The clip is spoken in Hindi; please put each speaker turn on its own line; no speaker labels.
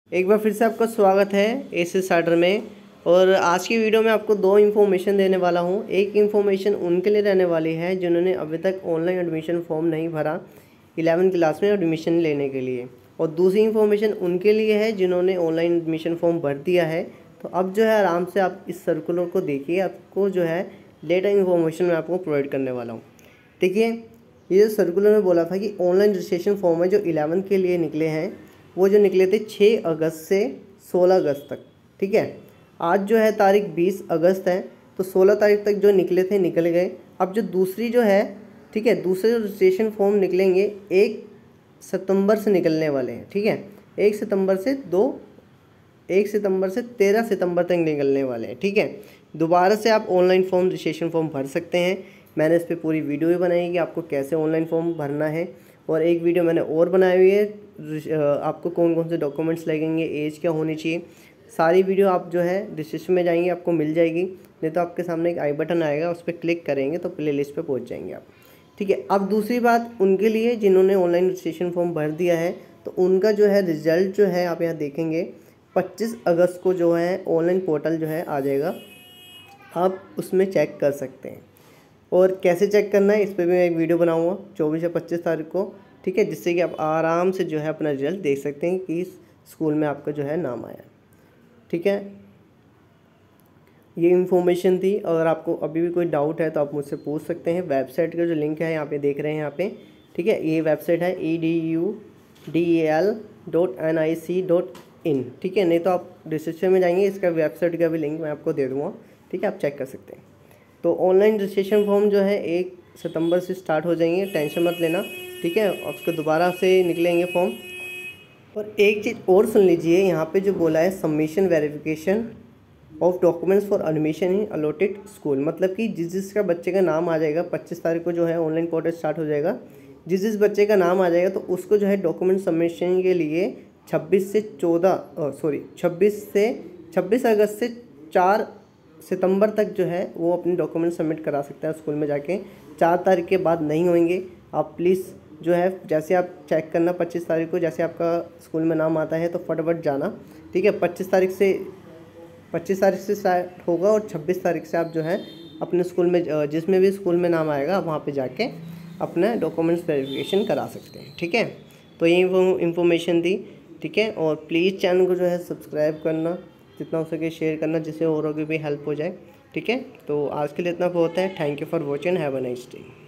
एक बार फिर से आपका स्वागत है एस स्टार्टर में। और आज की वीडियो में आपको दो इन्फॉर्मेशन देने वाला हूं। एक इन्फॉर्मेशन उनके लिए रहने वाली है जिन्होंने अभी तक ऑनलाइन एडमिशन फॉर्म नहीं भरा 11वीं क्लास में एडमिशन लेने के लिए, और दूसरी इन्फॉर्मेशन उनके लिए है जिन्होंने ऑनलाइन एडमिशन फॉर्म भर दिया है। तो अब जो है आराम से आप इस सर्कुलर को देखिए, आपको जो है लेटर इन्फॉर्मेशन मैं आपको प्रोवाइड करने वाला हूँ। देखिए, ये जो सर्कुलर में बोला था कि ऑनलाइन रजिस्ट्रेशन फॉर्म है जो 11वीं के लिए निकले हैं, वो जो निकले थे 6 अगस्त से 16 अगस्त तक। ठीक है, आज जो है तारीख 20 अगस्त है, तो 16 तारीख तक जो निकले थे निकल गए। अब जो दूसरी जो है, ठीक है, दूसरे रजिस्ट्रेशन फॉर्म निकलेंगे 1 सितंबर से निकलने वाले हैं। ठीक है, 1 सितंबर से 13 सितंबर तक निकलने वाले हैं। ठीक है, दोबारा से आप ऑनलाइन फॉर्म रजिस्ट्रेशन फॉर्म भर सकते हैं। मैंने इस पर पूरी वीडियो भी बनाई है कि आपको कैसे ऑनलाइन फॉर्म भरना है, और एक वीडियो मैंने और बनाई हुई है आपको कौन कौन से डॉक्यूमेंट्स लगेंगे, एज क्या होनी चाहिए। सारी वीडियो आप जो है डिस्क्रिप्शन में जाएंगे आपको मिल जाएगी, नहीं तो आपके सामने एक आई बटन आएगा, उस पर क्लिक करेंगे तो प्ले लिस्ट पर पहुँच जाएंगे आप। ठीक है, अब दूसरी बात उनके लिए जिन्होंने ऑनलाइन रजिस्ट्रेशन फॉर्म भर दिया है, तो उनका जो है रिजल्ट जो है आप यहाँ देखेंगे 25 अगस्त को जो है ऑनलाइन पोर्टल जो है आ जाएगा, आप उसमें चेक कर सकते हैं। और कैसे चेक करना है इस पर भी मैं एक वीडियो बनाऊंगा 24 या 25 तारीख को। ठीक है, जिससे कि आप आराम से जो है अपना रिजल्ट देख सकते हैं कि इस स्कूल में आपका जो है नाम आया। ठीक है, ये इन्फॉर्मेशन थी। अगर आपको अभी भी कोई डाउट है तो आप मुझसे पूछ सकते हैं। वेबसाइट का जो लिंक है यहाँ पे देख रहे हैं यहाँ पे, ठीक है, ये वेबसाइट है edudal.nic.in। ठीक है, नहीं तो आप डिस्क्रिप्शन में जाएंगे, इसका वेबसाइट का भी लिंक मैं आपको दे दूँगा। ठीक है, आप चेक कर सकते हैं। तो ऑनलाइन रजिस्ट्रेशन फॉर्म जो है 1 सितंबर से स्टार्ट हो जाएंगे, टेंशन मत लेना। ठीक है, उसको दोबारा से निकलेंगे फॉर्म। और एक चीज़ और सुन लीजिए, यहाँ पे जो बोला है submission verification of documents for admission in allotted school, मतलब कि जिसका बच्चे का नाम आ जाएगा 25 तारीख को जो है ऑनलाइन पोर्टल स्टार्ट हो जाएगा, जिस बच्चे का नाम आ जाएगा तो उसको जो है डॉक्यूमेंट सबमिशन के लिए 26 अगस्त से 4 सितंबर तक जो है वो अपने डॉक्यूमेंट सबमिट करा सकता है स्कूल में जाके। 4 तारीख के बाद नहीं होंगे। आप प्लीज़ जो है जैसे आप चेक करना 25 तारीख को, जैसे आपका स्कूल में नाम आता है तो फटाफट जाना। ठीक है, 25 तारीख से स्टार्ट होगा, और 26 तारीख से आप जो है अपने स्कूल में जिसमें भी स्कूल में नाम आएगा वहाँ पे जाके अपना डॉक्यूमेंट्स वेरिफिकेशन करा सकते हैं। ठीक है, तो ये इन्फॉर्मेशन थी। ठीक है, और प्लीज़ चैनल को जो है सब्सक्राइब करना, जितना हो सके शेयर करना, जिससे औरों की भी हेल्प हो जाए। ठीक है, तो आज के लिए इतना बहुत है। Thank you for watching, have a nice day.